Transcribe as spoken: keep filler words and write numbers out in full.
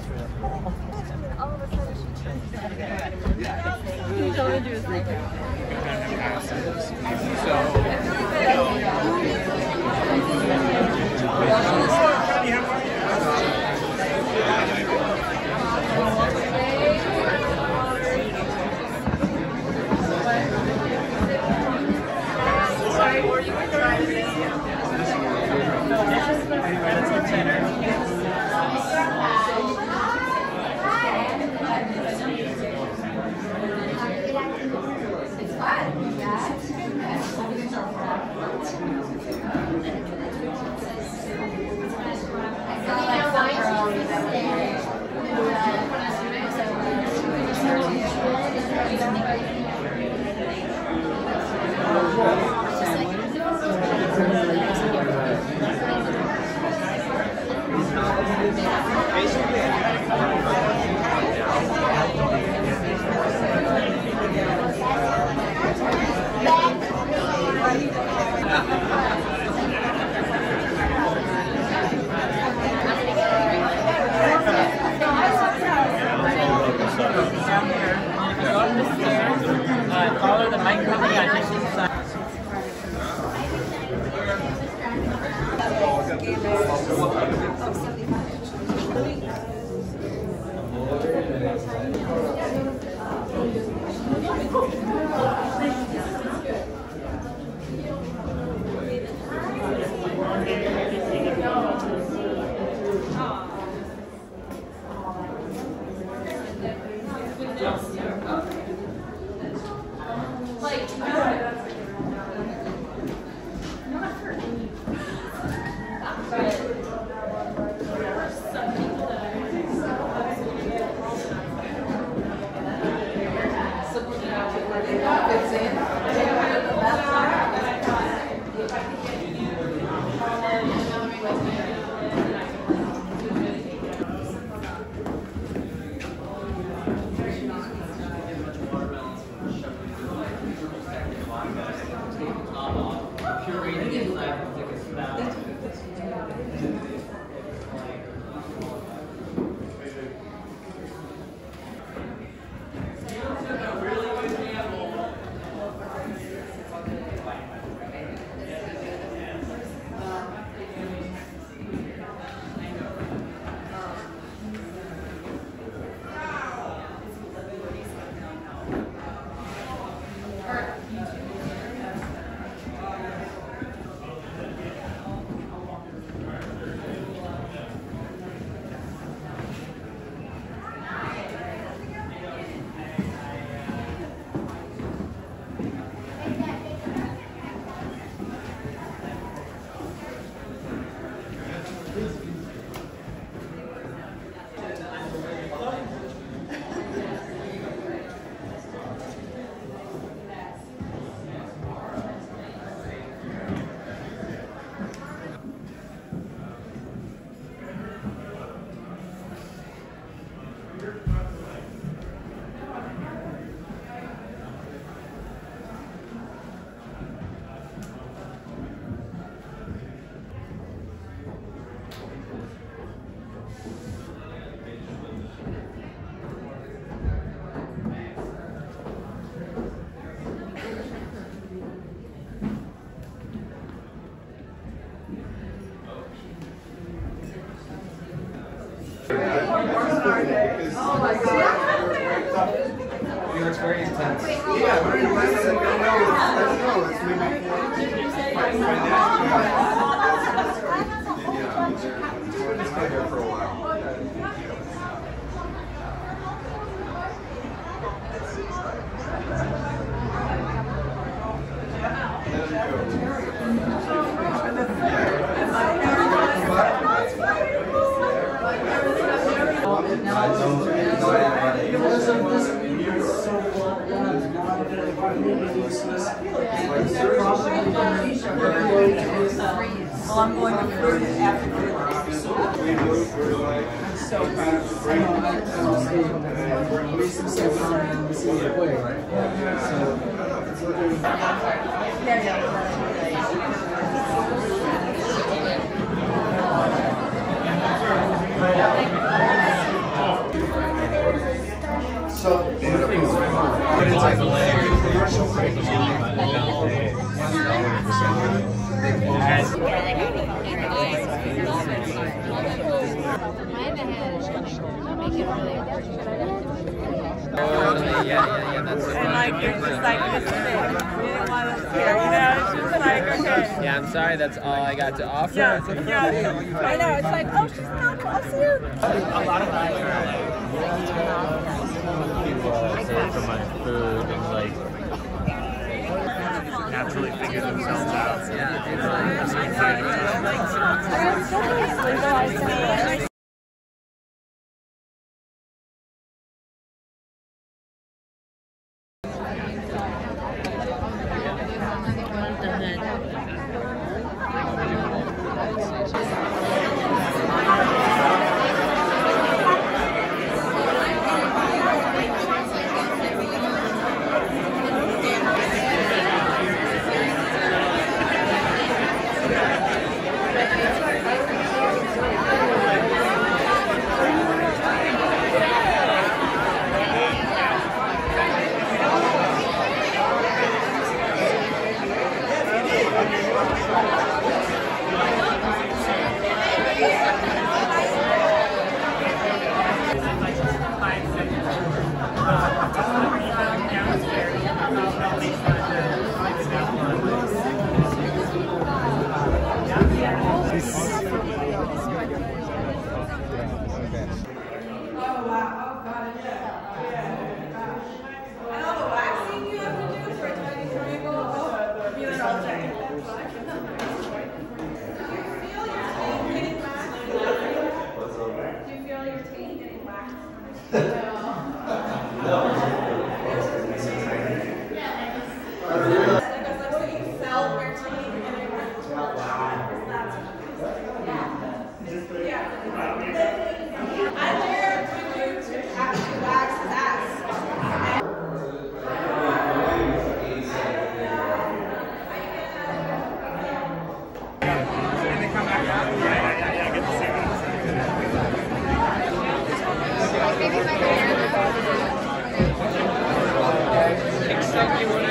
All of a sudden she turns down. He's only do his makeup. Sorry, were you trying to anyway, let's get center. It's fun. Yeah. Follow the mic company on this side. Oh my God. You know, it's very intense. Yeah, very intense. I know. I know. It's maybe financial. Yeah. We're just stay here for a while. Well, I'm going to food after food. I'm so proud. So, it's like yeah, yeah, yeah, that's And like you're just like this thing. You didn't want to hear, you know? It's just like, okay. Yeah, I'm sorry, that's all I got to offer. Yeah, yeah. I know, it's like, oh, she's not close here. A lot of guys are like, say for my food and like naturally figure themselves out. yeah, it's like, except you